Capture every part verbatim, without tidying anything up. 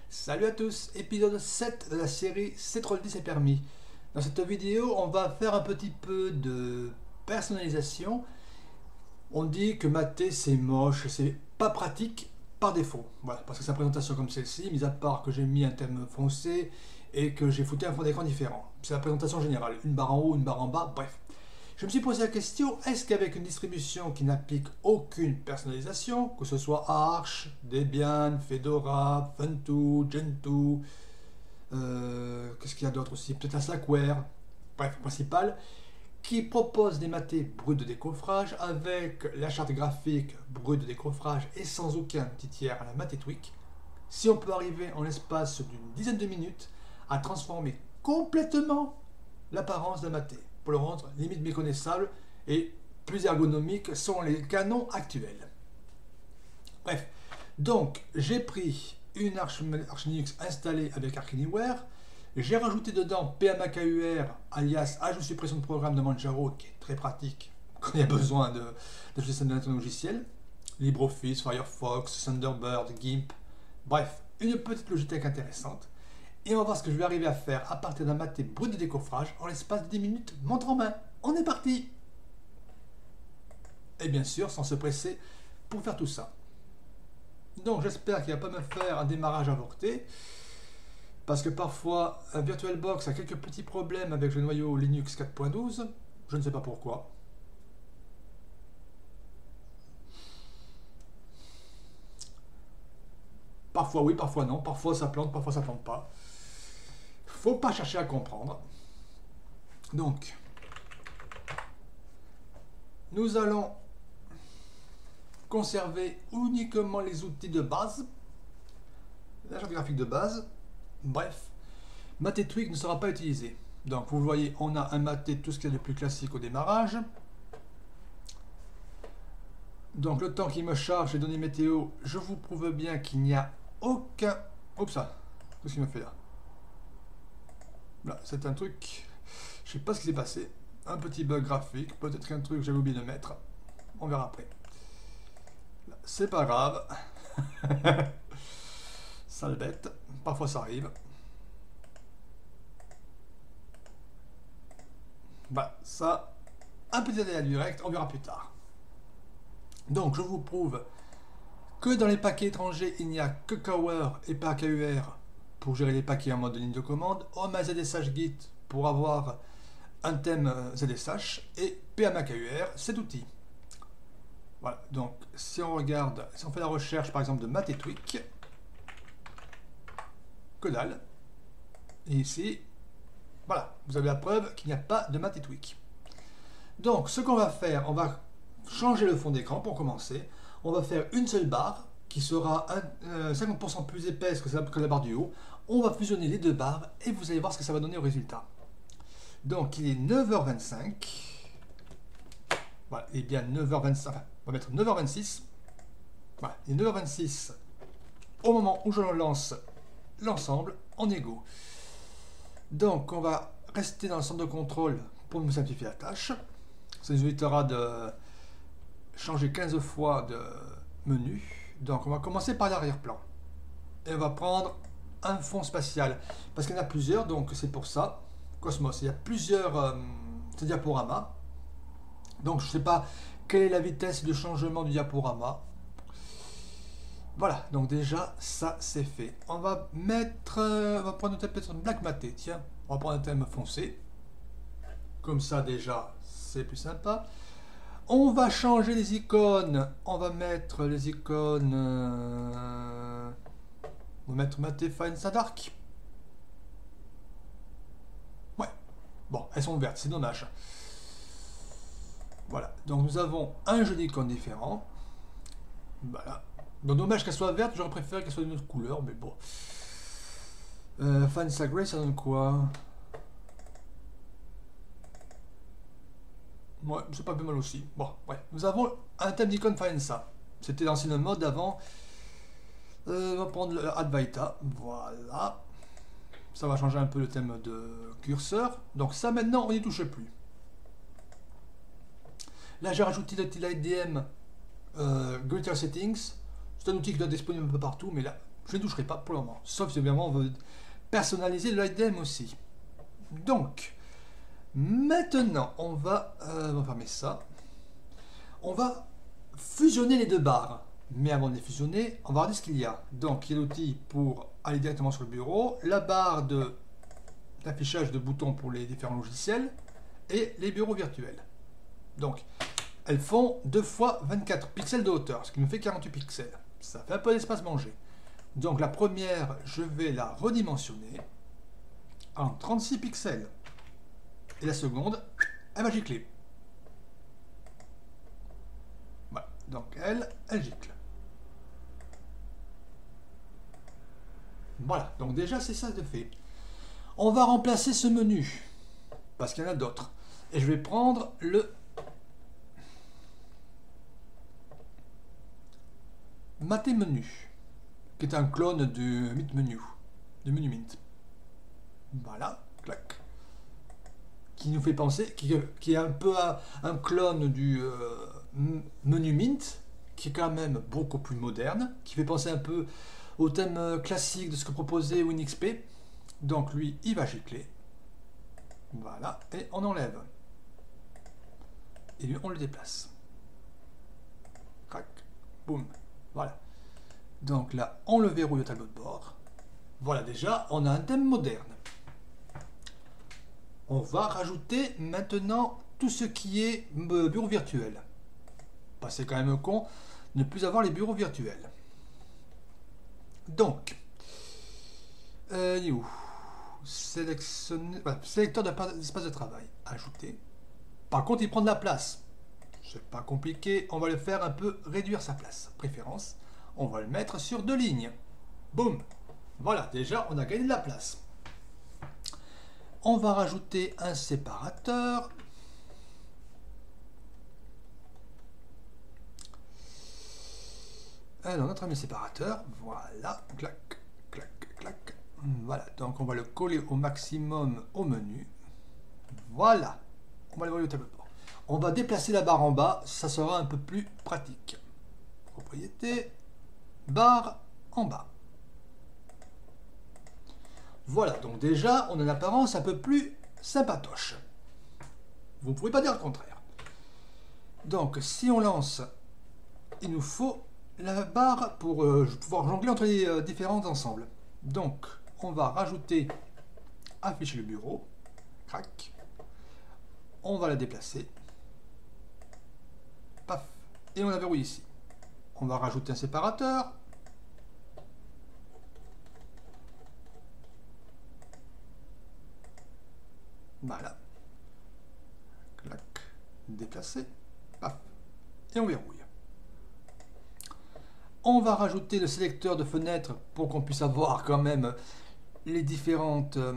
Salut à tous, épisode sept de la série C T R L dix est permis. Dans cette vidéo, on va faire un petit peu de personnalisation. On dit que mater c'est moche, c'est pas pratique par défaut. Voilà, parce que sa présentation comme celle-ci, mis à part que j'ai mis un thème foncé et que j'ai foutu un fond d'écran différent. C'est la présentation générale, une barre en haut, une barre en bas, bref. Je me suis posé la question, est-ce qu'avec une distribution qui n'applique aucune personnalisation, que ce soit Arch, Debian, Fedora, Funtoo, Gentoo, euh, qu'est-ce qu'il y a d'autre aussi, peut-être la Slackware, bref, principal, qui propose des matés bruts de décoffrage avec la charte graphique brute de décoffrage et sans aucun petit tiers à la Matetweak, si on peut arriver en l'espace d'une dizaine de minutes à transformer complètement l'apparence d'un maté, pour le rendre limite méconnaissable et plus ergonomique sont les canons actuels. Bref, donc j'ai pris une Arch, Arch Linux installée avec Arch Anywhere, j'ai rajouté dedans PMAKUR alias ajout suppression de programme de Manjaro qui est très pratique quand il y a besoin de, de gestion de un logiciel, LibreOffice, Firefox, Thunderbird, GIMP, bref, une petite Logitech intéressante. Et on va voir ce que je vais arriver à faire à partir d'un maté brut de décoffrage en l'espace de dix minutes, montre en main. On est parti! Et bien sûr, sans se presser pour faire tout ça. Donc j'espère qu'il ne va pas me faire un démarrage avorté. Parce que parfois, un VirtualBox a quelques petits problèmes avec le noyau Linux quatre point douze. Je ne sais pas pourquoi. Parfois oui, parfois non. Parfois ça plante, parfois ça plante pas. Faut pas chercher à comprendre. Donc, nous allons conserver uniquement les outils de base, la charte graphique de base. Bref, Matetweak ne sera pas utilisé. Donc, vous voyez, on a un maté, tout ce qu'il y a de plus classique au démarrage. Donc, le temps qu'il me charge les données météo, je vous prouve bien qu'il n'y a aucun... Oups, ça, qu'est-ce qu'il me fait là? Là, c'est un truc, je sais pas ce qui s'est passé, un petit bug graphique, peut-être qu'un truc que j'avais oublié de mettre, on verra après. C'est pas grave, sale bête, parfois ça arrive. Bah ça, un petit aléa direct, on verra plus tard. Donc je vous prouve que dans les paquets étrangers, il n'y a que Cower et pas K U R pour gérer les paquets en mode ligne de commande, Home Z S H Git pour avoir un thème Z S H et PMAKUR, cet outil. Voilà, donc si on regarde, si on fait la recherche par exemple de Matetweak, que dalle, et ici, voilà, vous avez la preuve qu'il n'y a pas de Matetweak. Donc ce qu'on va faire, on va changer le fond d'écran pour commencer, on va faire une seule barre, qui sera euh, cinquante pour cent plus épaisse que, que la barre du haut. On va fusionner les deux barres et vous allez voir ce que ça va donner au résultat. Donc il est neuf heures vingt-cinq. Voilà, il est bien neuf heures vingt-cinq. Enfin, on va mettre neuf heures vingt-six. Voilà, il est neuf heures vingt-six au moment où je lance l'ensemble en égaux. Donc on va rester dans le centre de contrôle pour nous simplifier la tâche. Ça nous évitera de changer quinze fois de menu. Donc on va commencer par l'arrière-plan. Et on va prendre un fond spatial. Parce qu'il y en a plusieurs, donc c'est pour ça. Cosmos, il y a plusieurs euh, diaporamas. Donc je ne sais pas quelle est la vitesse de changement du diaporama. Voilà, donc déjà ça c'est fait. On va mettre, euh, on va prendre peut-être un black maté, tiens. On va prendre un thème foncé. Comme ça déjà c'est plus sympa. On va changer les icônes. On va mettre les icônes. Euh, on va mettre Maté Fine Dark. Ouais. Bon, elles sont vertes, c'est dommage. Voilà. Donc nous avons un jeu d'icônes différent. Voilà. Bon, dommage qu'elle soit verte. J'aurais préféré qu'elle soit d'une autre couleur, mais bon. Euh, Fine Grey, ça donne quoi? Ouais, c'est pas plus mal aussi. Bon, ouais. Nous avons un thème d'icône Faenza. C'était l'ancien mode avant. Euh, on va prendre le Advaita. Voilà. Ça va changer un peu le thème de curseur. Donc ça maintenant, on n'y touche plus. Là, j'ai rajouté l'outil I D M euh, Greater Settings. C'est un outil qui doit être disponible un peu partout, mais là, je ne toucherai pas pour le moment. Sauf si évidemment on veut personnaliser le item aussi. Donc, maintenant, on va, euh, on va fermer ça. On va fusionner les deux barres. Mais avant de les fusionner, on va regarder ce qu'il y a. Donc, il y a l'outil pour aller directement sur le bureau, la barre de d'affichage de boutons pour les différents logiciels et les bureaux virtuels. Donc, elles font deux fois vingt-quatre pixels de hauteur, ce qui nous fait quarante-huit pixels. Ça fait un peu d'espace mangé. Donc, la première, je vais la redimensionner en trente-six pixels. Et la seconde, elle va gicler. Voilà. Donc, elle, elle gicle. Voilà. Donc, déjà, c'est ça de fait. On va remplacer ce menu, parce qu'il y en a d'autres. Et je vais prendre le Maté Menu, qui est un clone du Mint Menu, du menu Mint. Voilà, clac. Qui nous fait penser, qui, qui est un peu un, un clone du euh, menu Mint, qui est quand même beaucoup plus moderne, qui fait penser un peu au thème classique de ce que proposait WinXP. Donc lui, il va gicler. Voilà, et on enlève. Et lui, on le déplace. Crac, boum, voilà. Donc là, on le verrouille au tableau de bord. Voilà, déjà, on a un thème moderne. On va rajouter maintenant tout ce qui est bureau virtuel. Bah, c'est quand même con de ne plus avoir les bureaux virtuels. Donc, euh, il est où? Sélectionner, voilà, sélecteur d'espace de travail, ajouter. Par contre, il prend de la place. C'est pas compliqué, on va le faire un peu réduire sa place. Préférence, on va le mettre sur deux lignes. Boum. Voilà, déjà, on a gagné de la place. On va rajouter un séparateur. Alors, notre ami séparateur, voilà, clac, clac, clac. Voilà, donc on va le coller au maximum au menu. Voilà, on va le voir au tableau de bord. On va déplacer la barre en bas, ça sera un peu plus pratique. Propriété, barre en bas. Voilà, donc déjà, on a une apparence un peu plus sympatoche. Vous ne pouvez pas dire le contraire. Donc, si on lance, il nous faut la barre pour euh, pouvoir jongler entre les euh, différents ensembles. Donc, on va rajouter afficher le bureau. Crac. On va la déplacer. Paf. Et on la verrouille ici. On va rajouter un séparateur. Voilà. Clac. Déplacer. Paf. Et on verrouille. On va rajouter le sélecteur de fenêtres pour qu'on puisse avoir quand même les différentes euh,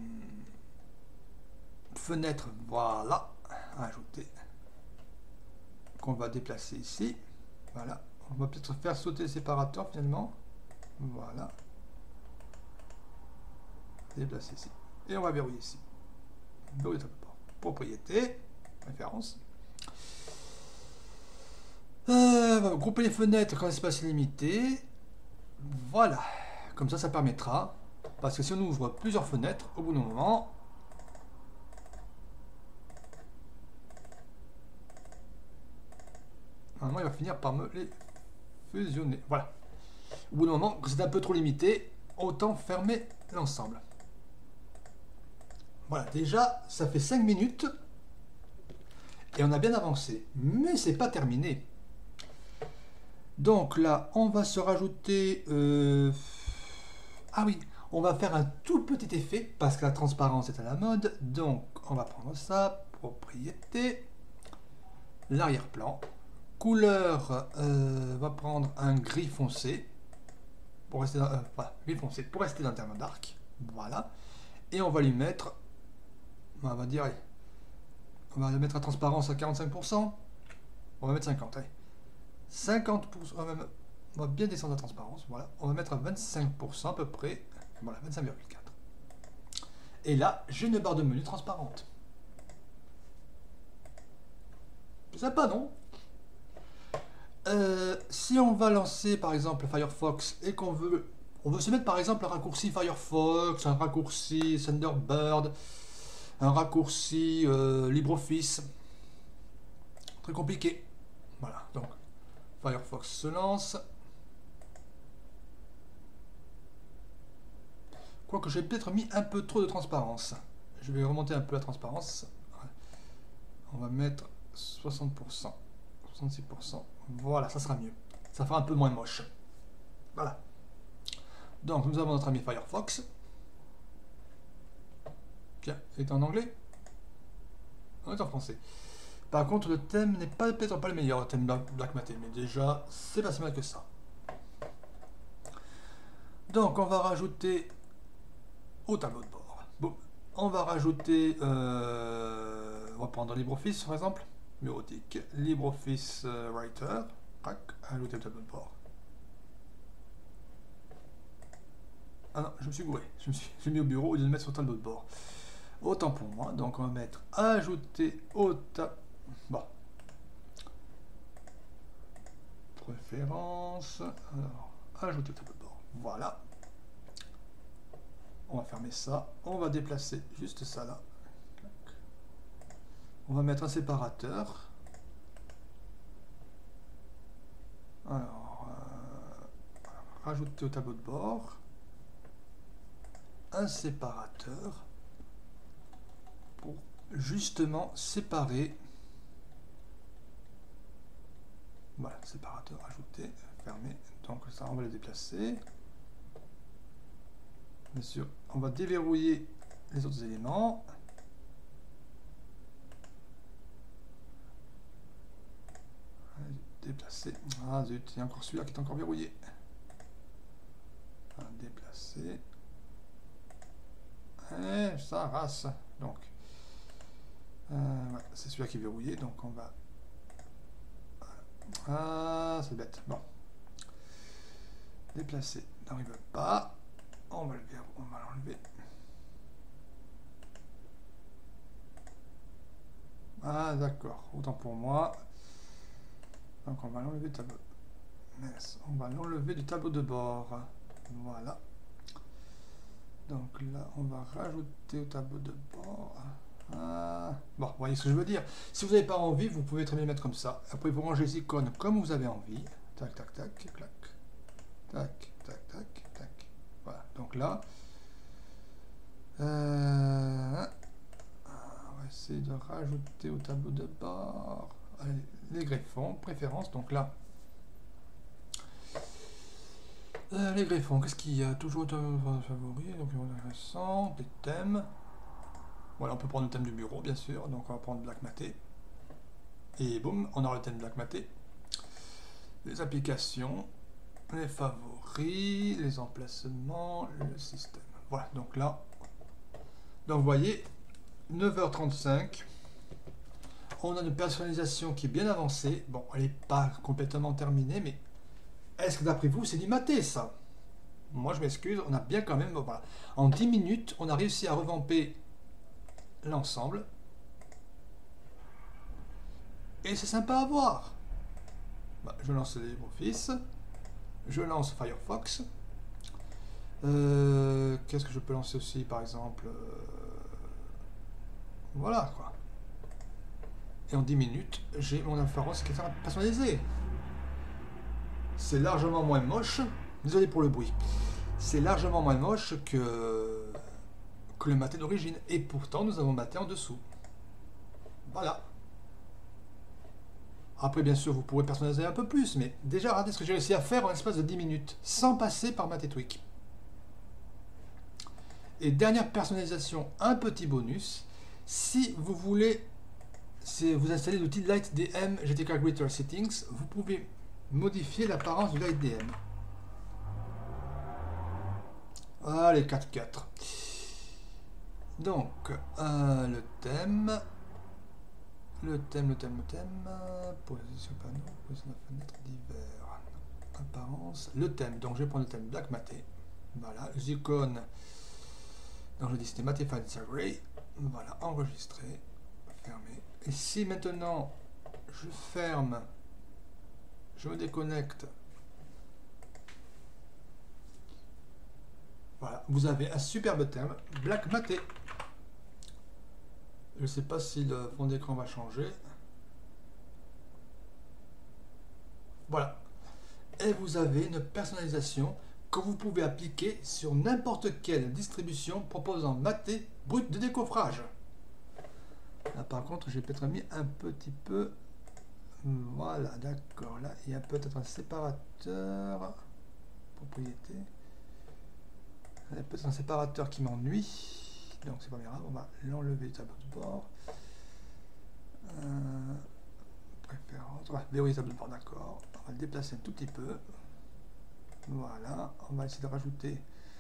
fenêtres. Voilà. Ajouter. Qu'on va déplacer ici. Voilà. On va peut-être faire sauter le séparateur finalement. Voilà. Déplacer ici. Et on va verrouiller ici. Propriété. Référence. Euh, on va grouper les fenêtres quand l'espace est limité. Voilà. Comme ça, ça permettra. Parce que si on ouvre plusieurs fenêtres, au bout d'un moment, normalement, il va finir par me les fusionner. Voilà. Au bout d'un moment, quand c'est un peu trop limité, autant fermer l'ensemble. Voilà. Déjà, ça fait cinq minutes. Et on a bien avancé. Mais c'est pas terminé. Donc là, on va se rajouter... Euh... Ah oui, on va faire un tout petit effet, parce que la transparence est à la mode. Donc, on va prendre ça, propriété, l'arrière-plan. Couleur, euh, on va prendre un gris foncé, pour rester dans, euh, voilà, gris foncé, pour rester dans le terme d'arc. Voilà. Et on va lui mettre, on va dire, allez, on va le mettre à transparence à quarante-cinq pour cent. On va mettre cinquante, allez. cinquante pour cent, on va, on va bien descendre la transparence, voilà, on va mettre à vingt-cinq pour cent à peu près, voilà, vingt-cinq virgule quatre. Et là, j'ai une barre de menu transparente. C'est sympa, non? euh, Si on va lancer par exemple Firefox et qu'on veut On veut se mettre par exemple un raccourci Firefox, un raccourci Thunderbird, un raccourci euh, LibreOffice. Très compliqué. Voilà, donc Firefox se lance. Quoique j'ai peut-être mis un peu trop de transparence. Je vais remonter un peu la transparence. On va mettre soixante pour cent, soixante-six pour cent. Voilà, ça sera mieux. Ça fera un peu moins moche. Voilà. Donc nous avons notre ami Firefox. Tiens, il est en anglais. On est en français. Par contre, le thème n'est pas peut-être pas le meilleur, le thème Black Matte, mais déjà, c'est pas si mal que ça. Donc, on va rajouter au tableau de bord. Bon, on va rajouter, euh, on va prendre LibreOffice par exemple, bureautique, LibreOffice Writer, crac, ajouter au tableau de bord. Ah non, je me suis gouré, je me suis, j'ai mis au bureau au lieu de le mettre sur le tableau de bord. Autant pour moi, donc on va mettre ajouter au tableau. Bon. Préférence. Alors, ajouter au tableau de bord. Voilà. On va fermer ça. On va déplacer juste ça là. On va mettre un séparateur. Alors, euh, rajouter au tableau de bord un séparateur pour justement séparer. Voilà, séparateur ajouté, fermé. Donc ça, on va le déplacer. Bien sûr, on va déverrouiller les autres éléments. Déplacer. Ah zut, il y a encore celui-là qui est encore verrouillé. On va déplacer. Et ça race. Donc, euh, ouais, c'est celui-là qui est verrouillé. Donc on va. Ah, c'est bête. Bon. Déplacer. N'arrive pas. On va le ver... on va l'enlever. Ah d'accord, autant pour moi. Donc on va l'enlever du tableau. Yes. On va l'enlever du tableau de bord. Voilà. Donc là, on va rajouter au tableau de bord. Ah. Bon, vous voyez ce que je veux dire. Si vous n'avez pas envie, vous pouvez très bien mettre comme ça. Après, vous rangez les icônes comme vous avez envie. Tac, tac, tac, clac. Tac, tac, tac, tac. Voilà. Donc là, euh, on va essayer de rajouter au tableau de bord allez, les greffons, préférence. Donc là, euh, les greffons, qu'est-ce qu'il y a? Toujours favori, donc intéressant, des thèmes. Voilà, on peut prendre le thème du bureau, bien sûr. Donc on va prendre Black Matte. Et boum, on aura le thème Black Matte. Les applications, les favoris, les emplacements, le système. Voilà, donc là, donc vous voyez, neuf heures trente-cinq. On a une personnalisation qui est bien avancée. Bon, elle n'est pas complètement terminée, mais est-ce que d'après vous, c'est du maté, ça? Moi, je m'excuse, on a bien quand même... Bon, voilà. En dix minutes, on a réussi à revamper l'ensemble. Et c'est sympa à voir. Bah, je lance LibreOffice. Je lance Firefox. Euh, Qu'est-ce que je peux lancer aussi, par exemple euh, Voilà, quoi. Et en dix minutes, j'ai mon influence qui est personnalisée. C'est largement moins moche. Désolé pour le bruit. C'est largement moins moche que, que le maté d'origine. Et pourtant, nous avons maté en dessous. Voilà. Après, bien sûr, vous pourrez personnaliser un peu plus, mais déjà, regardez ce que j'ai réussi à faire en l'espace de dix minutes, sans passer par Matte Tweak. Et dernière personnalisation, un petit bonus. Si vous voulez si vous installez l'outil LightDM G T K Greater Settings, vous pouvez modifier l'apparence du LightDM. Allez, quatre quatre. Donc, euh, le thème, le thème, le thème, le thème, position panneau, position de la fenêtre d'hiver, apparence, le thème. Donc, je vais prendre le thème Black Matte. Voilà, les icônes. Donc, je dis c'était Matte Fancy Array. Voilà, enregistré, fermé. Et si maintenant je ferme, je me déconnecte vous avez un superbe terme, Black Maté. Je ne sais pas si le fond d'écran va changer. Voilà. Et vous avez une personnalisation que vous pouvez appliquer sur n'importe quelle distribution proposant maté brut de décoffrage. Là par contre j'ai peut-être mis un petit peu, voilà, d'accord, là il y a peut-être un séparateur, propriété, il y a peut-être un séparateur qui m'ennuie, donc c'est pas grave, on va l'enlever du tableau de bord. Euh, préférence, ouais, verrouiller tableau de bord, d'accord, on va le déplacer un tout petit peu. Voilà, on va essayer de rajouter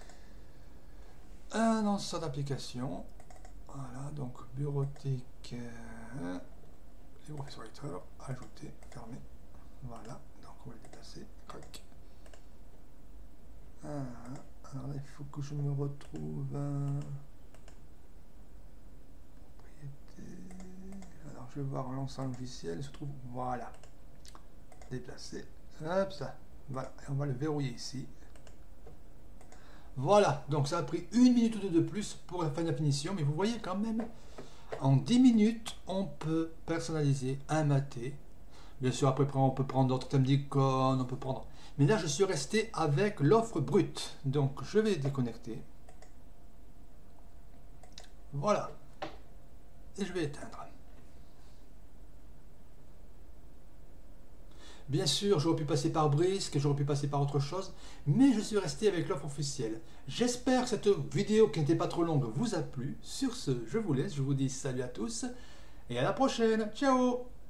un ensemble d'applications. Voilà, donc bureautique, euh, LibreOffice Writer, ajouter, fermer. Voilà, donc on va le déplacer. Crac. Ah, alors là, il faut que je me retrouve. Euh, propriété. Alors je vais voir l'ensemble logiciel. Il se trouve, voilà, déplacer. Hop, ça. Voilà, et on va le verrouiller ici. Voilà, donc ça a pris une minute ou deux de plus pour la fin de la finition, mais vous voyez quand même, en dix minutes, on peut personnaliser un maté. Bien sûr, après on peut prendre d'autres thèmes d'icônes, on peut prendre... Mais là, je suis resté avec l'offre brute, donc je vais déconnecter. Voilà, et je vais éteindre. Bien sûr, j'aurais pu passer par Brisk, j'aurais pu passer par autre chose, mais je suis resté avec l'offre officielle. J'espère que cette vidéo qui n'était pas trop longue vous a plu. Sur ce, je vous laisse, je vous dis salut à tous et à la prochaine. Ciao!